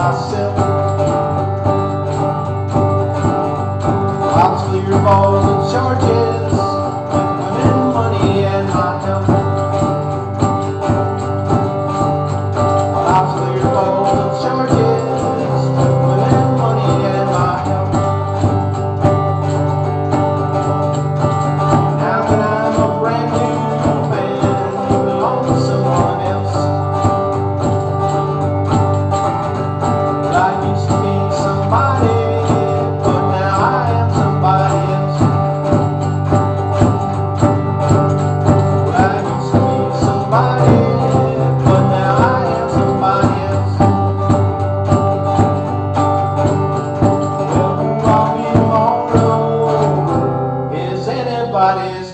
myself. I'll clear all the charges, women, money, and my health. I'll clear all the charges, women, money, and my health. Now when I'm a brand new man, belong to someone else. I used to be somebody, but now I am somebody else. I used to be somebody, but now I am somebody else. Well, who are we tomorrow is anybody's